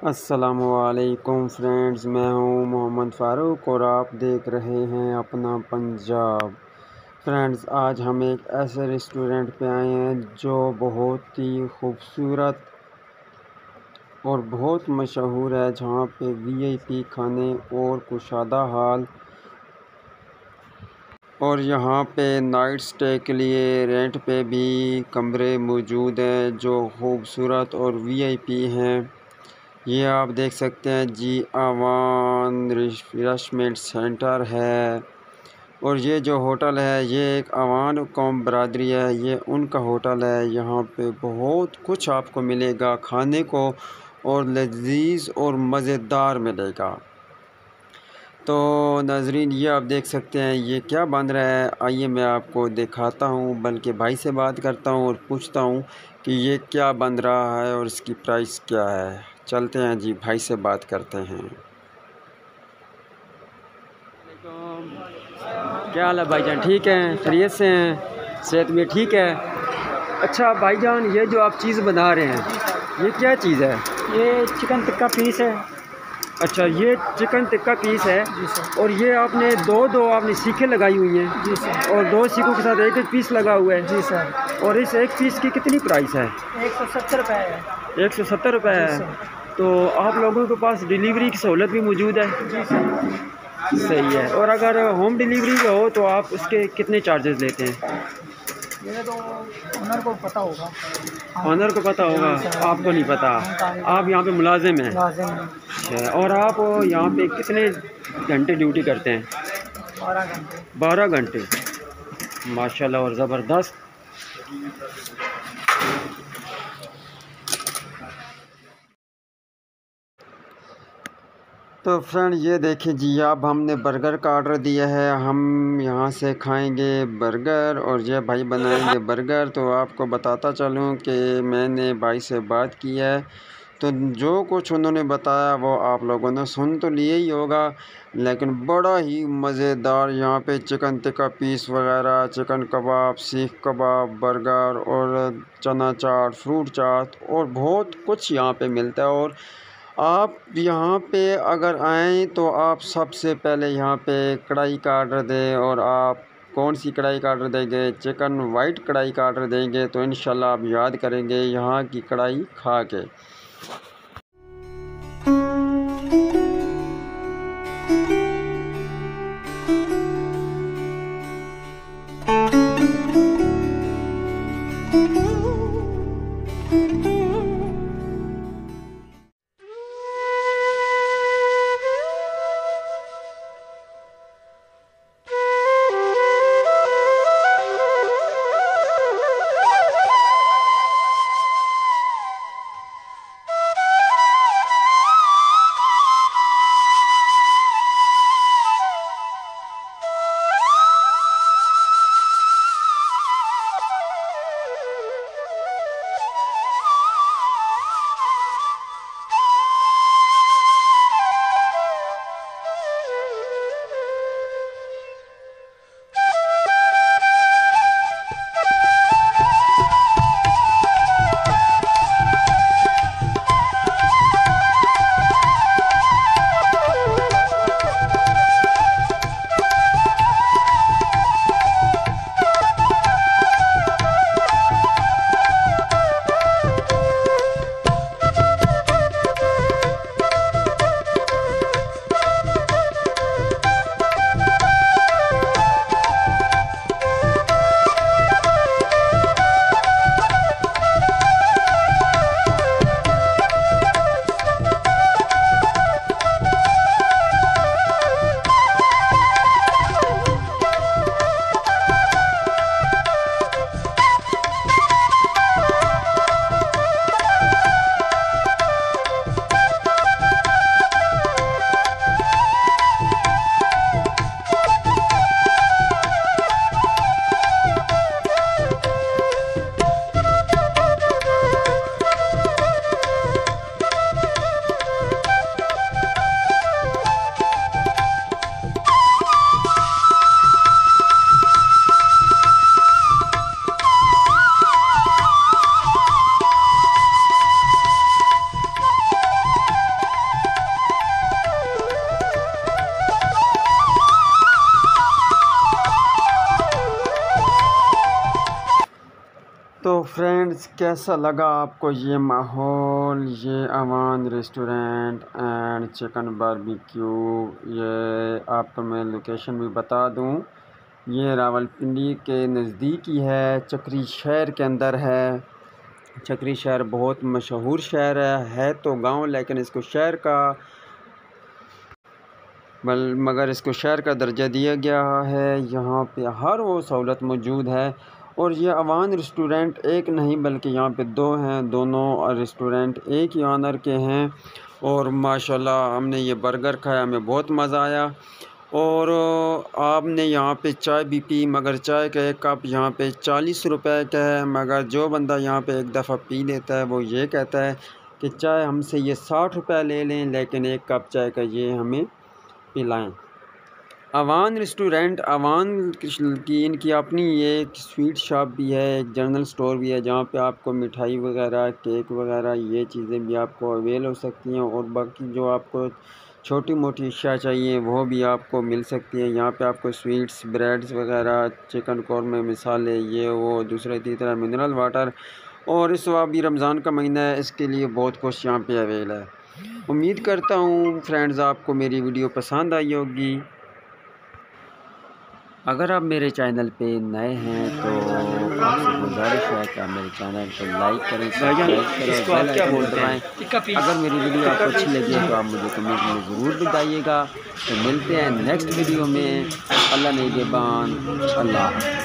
अस्सलामुअलैकुम फ्रेंड्स, मैं हूं मोहम्मद फ़ारूक और आप देख रहे हैं अपना पंजाब। फ्रेंड्स, आज हम एक ऐसे रेस्टोरेंट पे आए हैं जो बहुत ही खूबसूरत और बहुत मशहूर है, जहां पे वीआईपी खाने और कुशादा हाल और यहाँ पे नाइट स्टे के लिए रेंट पे भी कमरे मौजूद हैं जो खूबसूरत और वीआईपी हैं। ये आप देख सकते हैं जी आवान रिफ्रेशमेंट सेंटर है। और ये जो होटल है ये एक आवान कौम बरादरी है, ये उनका होटल है। यहाँ पे बहुत कुछ आपको मिलेगा खाने को और लजीज और मज़ेदार मिलेगा। तो नाजरीन, ये आप देख सकते हैं ये क्या बन रहा है। आइए मैं आपको दिखाता हूँ, बल्कि भाई से बात करता हूँ और पूछता हूँ कि ये क्या बन रहा है और इसकी प्राइस क्या है। चलते हैं जी, भाई से बात करते हैं। क्या हाल है भाईजान? ठीक है, खैरियत से हैं? सेहत में ठीक है? अच्छा भाईजान, ये जो आप चीज़ बना रहे हैं ये क्या चीज़ है? ये चिकन टिक्का पीस है। अच्छा, ये चिकन टिक्का पीस है। जी सर। और ये आपने दो आपने सीखें लगाई हुई हैं? जी सर। और दो सीखों के साथ एक पीस लगा हुआ है? जी सर। और इस एक पीस की कितनी प्राइस है? 170 रुपये है। 170 रुपये है। सर। तो आप लोगों के पास डिलीवरी की सहूलत भी मौजूद है? जी सर। सही है। और अगर होम डिलीवरी का हो तो आप उसके कितने चार्जेस लेते हैं? ये तो ओनर को पता होगा। ऑनर को पता होगा, आपको नहीं पता? आप यहाँ पे मुलाजिम हैं? लाजिम है। अच्छा, और आप यहाँ पे कितने घंटे ड्यूटी करते हैं? 12 घंटे। 12 घंटे, माशाल्लाह और ज़बरदस्त। तो फ्रेंड, ये देखिए जी, अब हमने बर्गर का ऑर्डर दिया है। हम यहाँ से खाएंगे बर्गर और ये भाई बनाएंगे बर्गर। तो आपको बताता चलूँ कि मैंने भाई से बात की है, तो जो कुछ उन्होंने बताया वो आप लोगों ने सुन तो लिया ही होगा, लेकिन बड़ा ही मज़ेदार यहाँ पे चिकन टिक्का पीस वगैरह, चिकन कबाब, सीख कबाब, बर्गर और चना चाट, फ्रूट चाट और बहुत कुछ यहाँ पे मिलता है। और आप यहाँ पे अगर आएँ तो आप सबसे पहले यहाँ पे कढ़ाई का ऑर्डर दें। और आप कौन सी कढ़ाई का ऑर्डर देंगे? चिकन वाइट कढ़ाई का ऑर्डर देंगे तो इंशाल्लाह आप याद करेंगे यहाँ की कढ़ाई खा के। फ्रेंड्स, कैसा लगा आपको ये माहौल, ये Awan restaurant and chicken barbecue. ये आपको मैं लोकेशन भी बता दूं, ये रावलपिंडी के नज़दीक ही है, चक्री शहर के अंदर है। चक्री शहर बहुत मशहूर शहर है तो गांव, लेकिन इसको शहर का मगर इसको शहर का दर्जा दिया गया है। यहाँ पे हर वो सहूलत मौजूद है। और ये अवान रेस्टोरेंट एक नहीं बल्कि यहाँ पे दो हैं, दोनों रेस्टोरेंट एक ही ऑनर के हैं। और माशाल्लाह हमने ये बर्गर खाया, हमें बहुत मज़ा आया। और आपने यहाँ पे चाय भी पी, मगर चाय का एक कप यहाँ पे 40 रुपए का है। मगर जो बंदा यहाँ पे एक दफ़ा पी लेता है वो ये कहता है कि चाय हमसे ये 60 रुपए ले लें, लेकिन एक कप चाय का ये हमें पिलाएं। अवान रेस्टोरेंट, अवान की इनकी अपनी एक स्वीट शॉप भी है, एक जनरल स्टोर भी है, जहाँ पे आपको मिठाई वगैरह, केक वगैरह ये चीज़ें भी आपको अवेल हो सकती हैं। और बाकी जो आपको छोटी मोटी अशिया चाहिए वो भी आपको मिल सकती है। यहाँ पे आपको स्वीट्स, ब्रेड्स वगैरह, चिकन कौरमे, मिसाले, ये वो दूसरे तीसरा मिनरल वाटर। और इस वक्त भी रमज़ान का महीना है, इसके लिए बहुत कुछ यहाँ पे अवेल है। उम्मीद करता हूँ फ्रेंड्स आपको मेरी वीडियो पसंद आई होगी। अगर आप मेरे चैनल पे नए हैं तो आपसे गुजारिश है कि आप मेरे चैनल को लाइक करें, सब्सक्राइब करें, बेल आइकन दबाएं। अगर मेरी वीडियो आपको अच्छी लगी तो आप मुझे कमेंट में ज़रूर बताइएगा। तो मिलते हैं नेक्स्ट वीडियो में। अल्लाह निगहबान। अल्लाह।